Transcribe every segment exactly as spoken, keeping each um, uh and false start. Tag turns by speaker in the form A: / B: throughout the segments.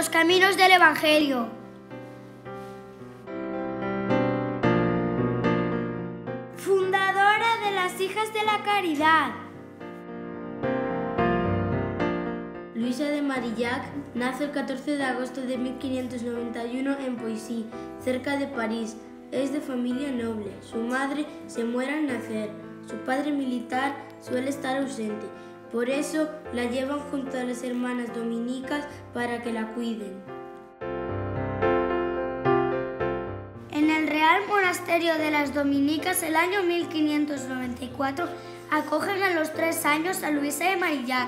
A: los caminos del Evangelio. Fundadora de las Hijas de la Caridad.
B: Luisa de Marillac nace el catorce de agosto de mil quinientos noventa y uno en Poissy, cerca de París. Es de familia noble. Su madre se muere al nacer. Su padre militar suele estar ausente. Por eso la llevan junto a las hermanas dominicas para que la cuiden.
A: En el Real Monasterio de las Dominicas, el año mil quinientos noventa y cuatro, acogen a los tres años a Luisa de Marillac.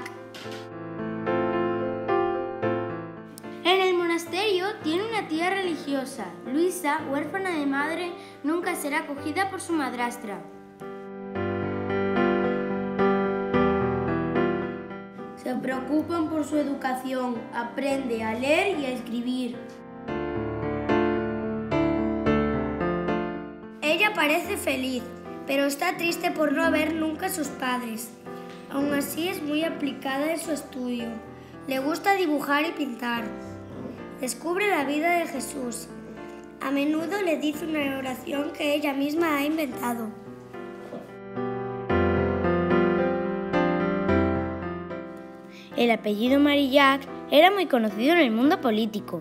A: En el monasterio tiene una tía religiosa. Luisa, huérfana de madre, nunca será acogida por su madrastra.
B: Se preocupan por su educación, aprende a leer y a escribir.
A: Ella parece feliz, pero está triste por no ver nunca a sus padres. Aún así es muy aplicada en su estudio. Le gusta dibujar y pintar. Descubre la vida de Jesús. A menudo le dice una oración que ella misma ha inventado.
C: El apellido Marillac era muy conocido en el mundo político.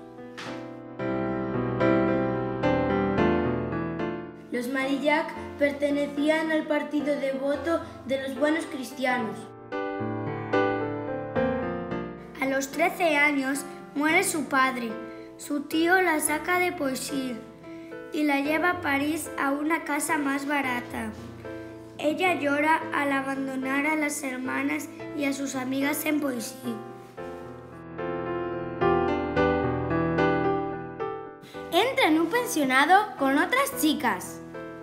B: Los Marillac pertenecían al partido devoto de los buenos cristianos.
A: A los trece años muere su padre. Su tío la saca de Poissy y la lleva a París a una casa más barata. Ella llora al abandonar a las hermanas y a sus amigas en Poissy.
C: Entra en un pensionado con otras chicas.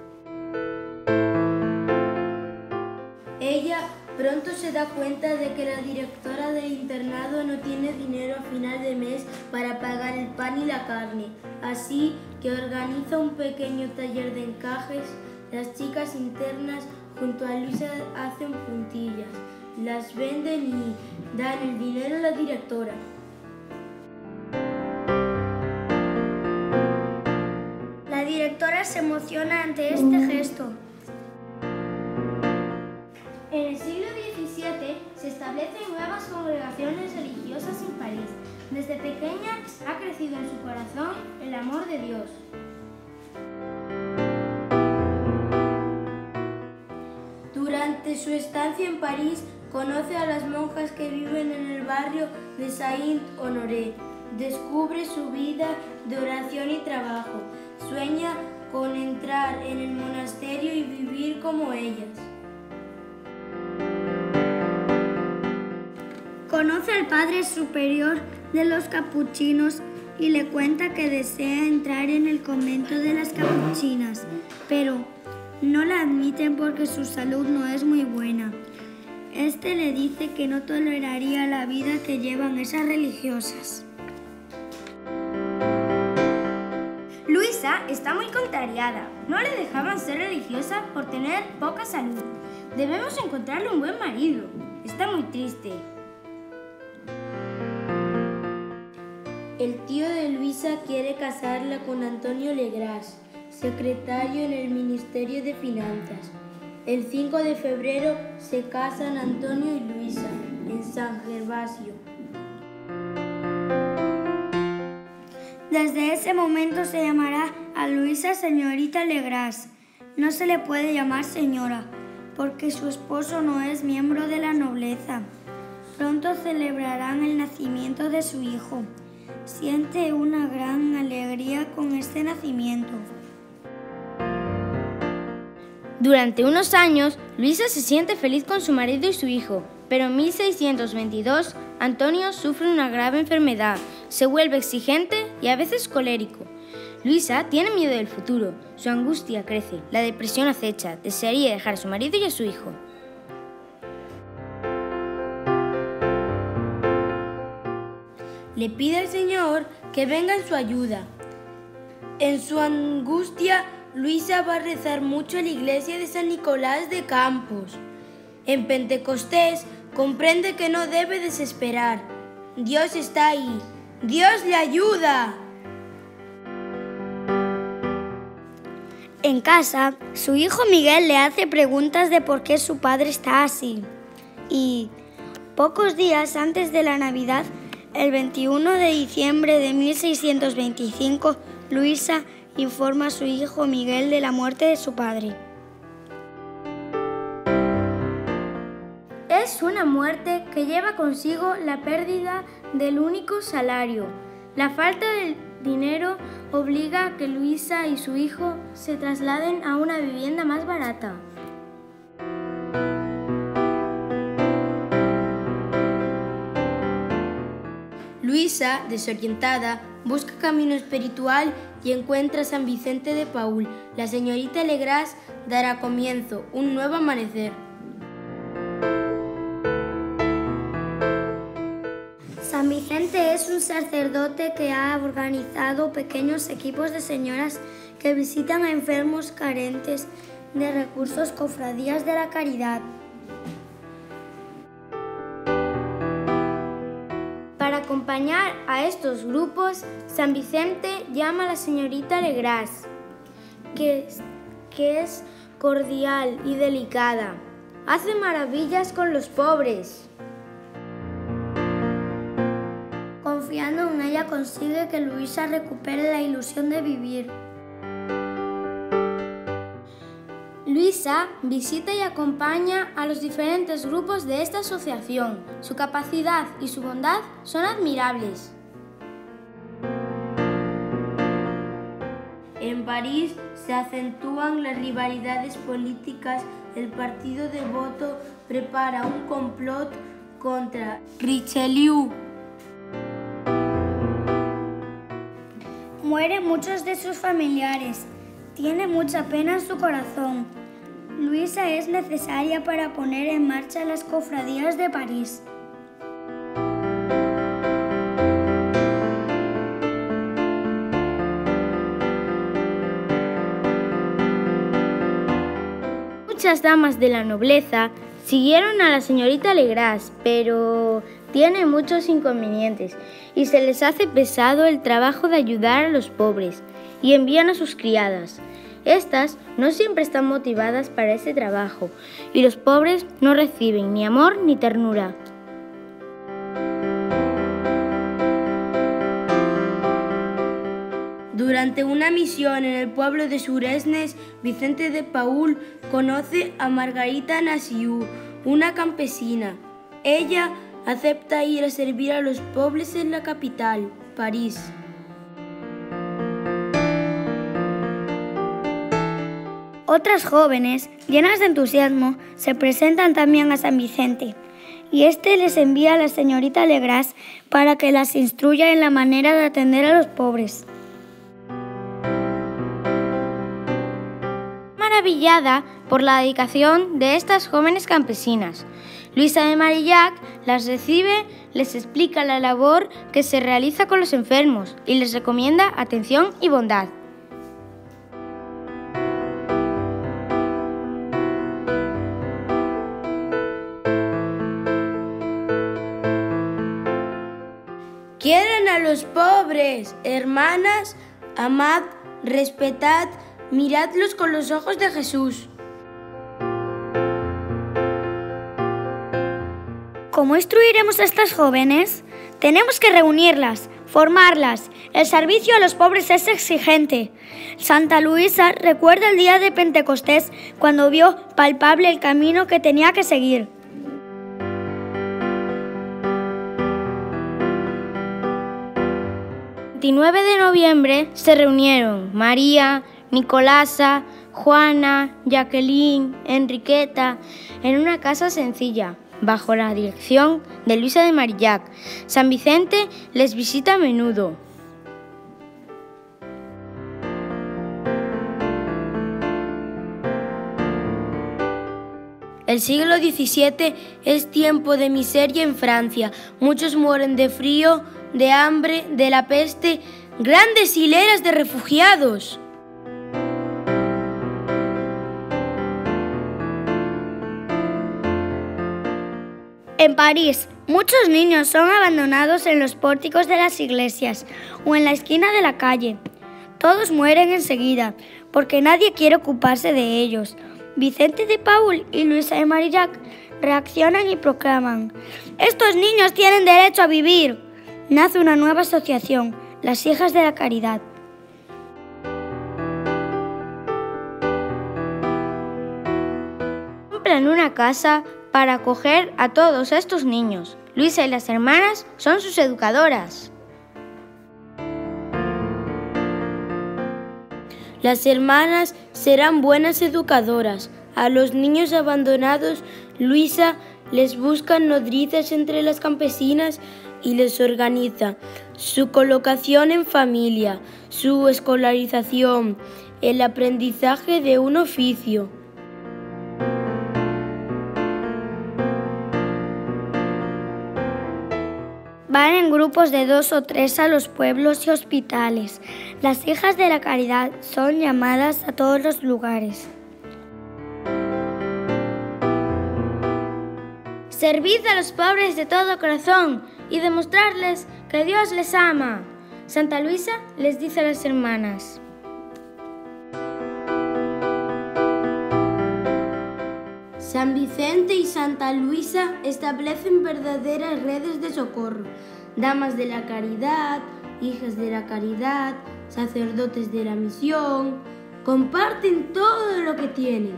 B: Ella pronto se da cuenta de que la directora del internado no tiene dinero a final de mes para pagar el pan y la carne, así que organiza un pequeño taller de encajes. Las chicas internas junto a Luisa hacen puntillas, las venden y dan el dinero a la directora.
A: La directora se emociona ante este gesto. En el siglo diecisiete se establecen nuevas congregaciones religiosas en París. Desde pequeña ha crecido en su corazón el amor de Dios.
B: Durante su estancia en París, conoce a las monjas que viven en el barrio de Saint-Honoré. Descubre su vida de oración y trabajo. Sueña con entrar en el monasterio y vivir como ellas.
A: Conoce al padre superior de los capuchinos y le cuenta que desea entrar en el convento de las capuchinas, pero no la admiten porque su salud no es muy buena. Este le dice que no toleraría la vida que llevan esas religiosas. Luisa está muy contrariada. No le dejaban ser religiosa por tener poca salud. Debemos encontrarle un buen marido. Está muy triste.
B: El tío de Luisa quiere casarla con Antonio Legras, secretario en el Ministerio de Finanzas. El cinco de febrero se casan Antonio y Luisa en San Gervasio.
A: Desde ese momento se llamará a Luisa señorita Legras. No se le puede llamar señora, porque su esposo no es miembro de la nobleza. Pronto celebrarán el nacimiento de su hijo. Siente una gran alegría con este nacimiento.
C: Durante unos años, Luisa se siente feliz con su marido y su hijo, pero en mil seiscientos veintidós, Antonio sufre una grave enfermedad, se vuelve exigente y a veces colérico. Luisa tiene miedo del futuro, su angustia crece, la depresión acecha, desearía dejar a su marido y a su hijo.
B: Le pide al Señor que venga en su ayuda. En su angustia, Luisa va a rezar mucho en la iglesia de San Nicolás de Campos. En Pentecostés comprende que no debe desesperar. Dios está ahí. Dios le ayuda.
A: En casa, su hijo Miguel le hace preguntas de por qué su padre está así. Y pocos días antes de la Navidad, el veintiuno de diciembre de mil seiscientos veinticinco, Luisa informa a su hijo Miguel de la muerte de su padre.
C: Es una muerte que lleva consigo la pérdida del único salario. La falta de dinero obliga a que Luisa y su hijo se trasladen a una vivienda más barata.
B: Luisa, desorientada, busca camino espiritual y encuentra a San Vicente de Paúl. La señorita Legras dará comienzo un nuevo amanecer.
A: San Vicente es un sacerdote que ha organizado pequeños equipos de señoras que visitan a enfermos carentes de recursos, cofradías de la caridad.
C: Para acompañar a estos grupos, San Vicente llama a la señorita Legras, que, que es cordial y delicada. Hace maravillas con los pobres.
A: Confiando en ella consigue que Luisa recupere la ilusión de vivir.
C: Luisa visita y acompaña a los diferentes grupos de esta asociación. Su capacidad y su bondad son admirables.
B: En París se acentúan las rivalidades políticas. El partido devoto prepara un complot contra Richelieu.
A: Mueren muchos de sus familiares. Tiene mucha pena en su corazón. Luisa es necesaria para poner en marcha las cofradías de París.
C: Muchas damas de la nobleza siguieron a la señorita Legras, pero tiene muchos inconvenientes y se les hace pesado el trabajo de ayudar a los pobres y envían a sus criadas. Estas no siempre están motivadas para ese trabajo y los pobres no reciben ni amor ni ternura.
B: Durante una misión en el pueblo de Suresnes, Vicente de Paúl conoce a Margarita Nassiu, una campesina. Ella acepta ir a servir a los pobres en la capital, París.
A: Otras jóvenes, llenas de entusiasmo, se presentan también a San Vicente, y este les envía a la señorita Legras para que las instruya en la manera de atender a los pobres.
C: Maravillada por la dedicación de estas jóvenes campesinas, Luisa de Marillac las recibe, les explica la labor que se realiza con los enfermos y les recomienda atención y bondad.
B: Quieran a los pobres, hermanas, amad, respetad, miradlos con los ojos de Jesús.
A: ¿Cómo instruiremos a estas jóvenes? Tenemos que reunirlas, formarlas. El servicio a los pobres es exigente. Santa Luisa recuerda el día de Pentecostés cuando vio palpable el camino que tenía que seguir.
C: El veintinueve de noviembre se reunieron María, Nicolasa, Juana, Jacqueline, Enriqueta en una casa sencilla, bajo la dirección de Luisa de Marillac. San Vicente les visita a menudo.
B: El siglo diecisiete es tiempo de miseria en Francia. Muchos mueren de frío, de hambre, de la peste. Grandes hileras de refugiados.
A: En París, Muchos niños son abandonados en los pórticos de las iglesias o en la esquina de la calle. Todos mueren enseguida, porque nadie quiere ocuparse de ellos. Vicente de Paul y Luisa de Marillac reaccionan y proclaman: «¡Estos niños tienen derecho a vivir!». Nace una nueva asociación, las Hijas de la Caridad.
C: Compran una casa para acoger a todos estos niños. Luisa y las hermanas son sus educadoras.
B: Las hermanas serán buenas educadoras. A los niños abandonados, Luisa les busca nodrizas entre las campesinas y les organiza su colocación en familia, su escolarización, el aprendizaje de un oficio.
A: Van en grupos de dos o tres a los pueblos y hospitales. Las Hijas de la Caridad son llamadas a todos los lugares.
C: Servid a los pobres de todo corazón y demostrarles que Dios les ama. Santa Luisa les dice a las hermanas:
B: San Vicente y Santa Luisa establecen verdaderas redes de socorro. Damas de la caridad, hijas de la caridad, sacerdotes de la misión, comparten todo lo que tienen.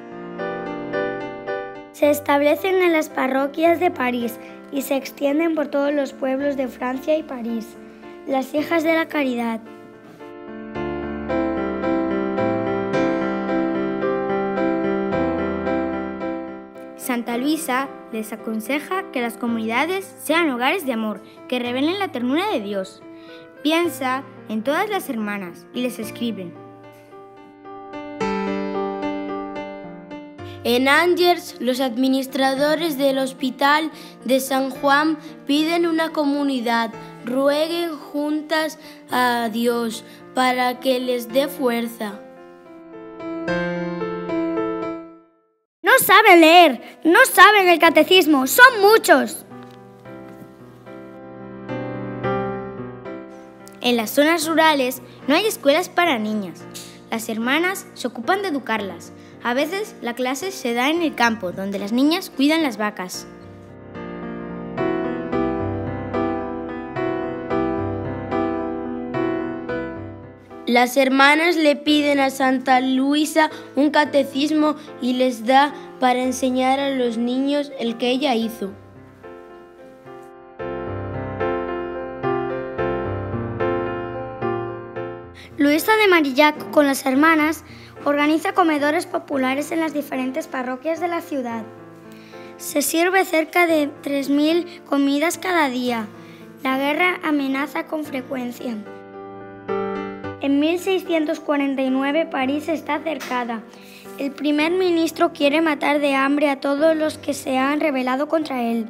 A: Se establecen en las parroquias de París y se extienden por todos los pueblos de Francia y París. Las Hijas de la Caridad.
C: Santa Luisa les aconseja que las comunidades sean hogares de amor, que revelen la ternura de Dios. Piensa en todas las hermanas y les escribe:
B: En Angers, los administradores del Hospital de San Juan piden una comunidad. Rueguen juntas a Dios para que les dé fuerza.
A: No saben leer, no saben el catecismo, son muchos.
C: En las zonas rurales no hay escuelas para niñas. Las hermanas se ocupan de educarlas. A veces la clase se da en el campo, donde las niñas cuidan las vacas.
B: Las hermanas le piden a Santa Luisa un catecismo y les da para enseñar a los niños el que ella hizo.
A: Luisa de Marillac, con las hermanas, organiza comedores populares en las diferentes parroquias de la ciudad. Se sirve cerca de tres mil comidas cada día. La guerra amenaza con frecuencia. En mil seiscientos cuarenta y nueve París está cercada. El primer ministro quiere matar de hambre a todos los que se han rebelado contra él.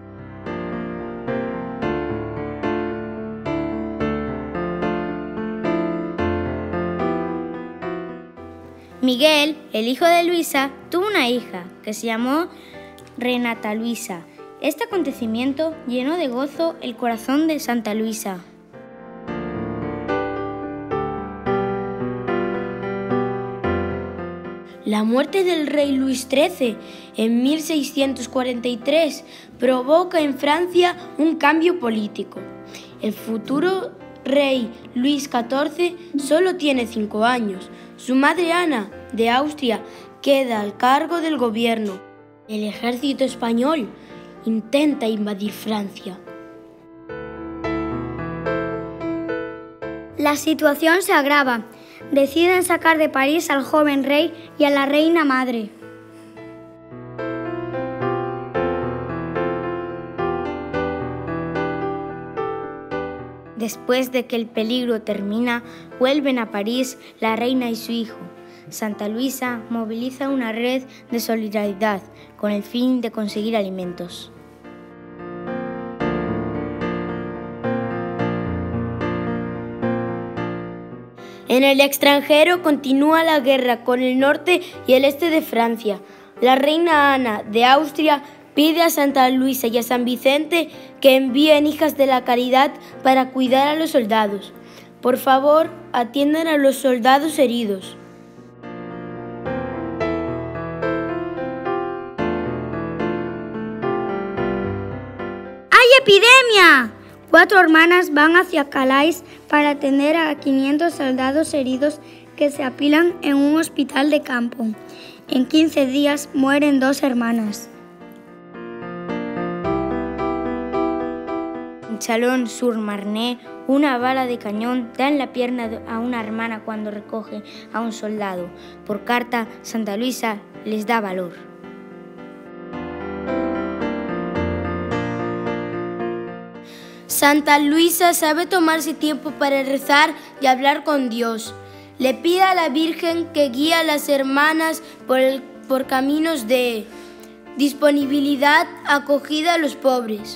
C: Miguel, el hijo de Luisa, tuvo una hija que se llamó Renata Luisa. Este acontecimiento llenó de gozo el corazón de Santa Luisa.
B: La muerte del rey Luis trece en mil seiscientos cuarenta y tres provoca en Francia un cambio político. El futuro rey Luis catorce solo tiene cinco años. Su madre Ana, de Austria, queda al cargo del gobierno. El ejército español intenta invadir Francia.
A: La situación se agrava. Deciden sacar de París al joven rey y a la reina madre.
C: Después de que el peligro termina, vuelven a París la reina y su hijo. Santa Luisa moviliza una red de solidaridad con el fin de conseguir alimentos.
B: En el extranjero continúa la guerra con el norte y el este de Francia. La reina Ana de Austria Pide a Santa Luisa y a San Vicente que envíen hijas de la caridad para cuidar a los soldados. Por favor, atiendan a los soldados heridos.
A: ¡Hay epidemia! Cuatro hermanas van hacia Calais para atender a quinientos soldados heridos que se apilan en un hospital de campo. En quince días mueren dos hermanas.
C: En Chalon-sur-Marne, una bala de cañón da en la pierna a una hermana cuando recoge a un soldado. Por carta, Santa Luisa les da valor.
B: Santa Luisa sabe tomarse tiempo para rezar y hablar con Dios. Le pide a la Virgen que guíe a las hermanas por, el, por caminos de disponibilidad, acogida a los pobres.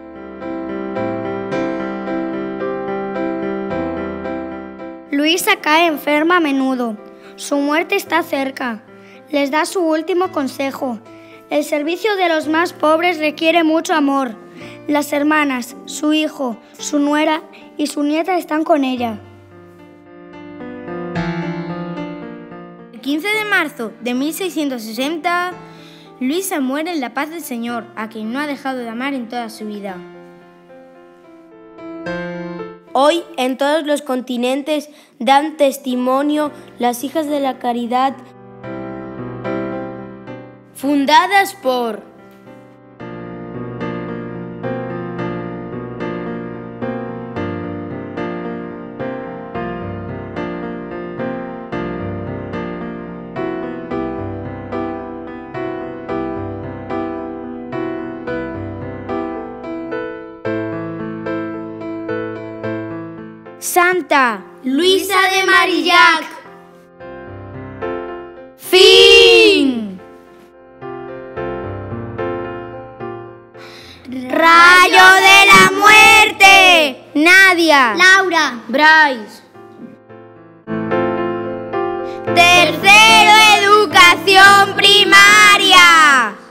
A: Luisa cae enferma a menudo. Su muerte está cerca. Les da su último consejo. El servicio de los más pobres requiere mucho amor. Las hermanas, su hijo, su nuera y su nieta están con ella.
C: El quince de marzo de mil seiscientos sesenta, Luisa muere en la paz del Señor, a quien no ha dejado de amar en toda su vida.
B: Hoy, en todos los continentes, dan testimonio las hijas de la caridad fundadas por
C: Santa
B: Luisa de Marillac.
C: Fin.
B: Rayo de la muerte.
C: Nadia.
A: Laura.
C: Bryce.
B: Tercero, educación primaria.